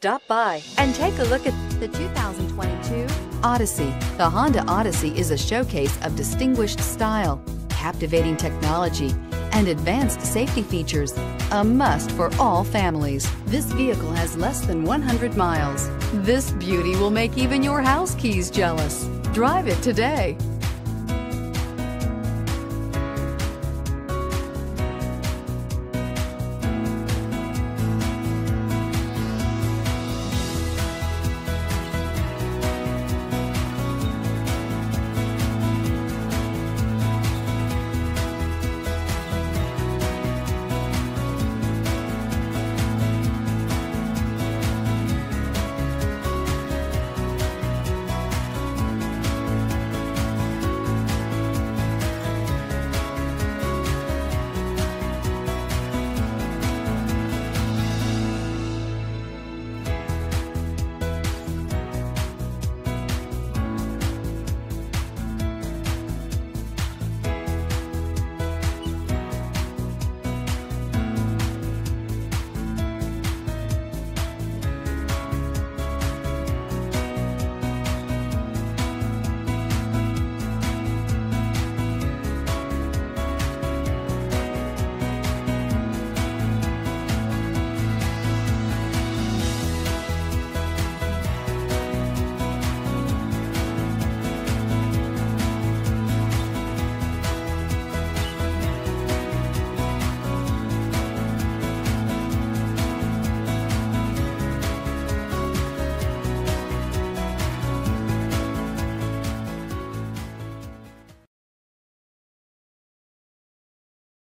Stop by and take a look at the 2022 Odyssey. The Honda Odyssey is a showcase of distinguished style, captivating technology, and advanced safety features. A must for all families. This vehicle has less than 100 miles. This beauty will make even your house keys jealous. Drive it today.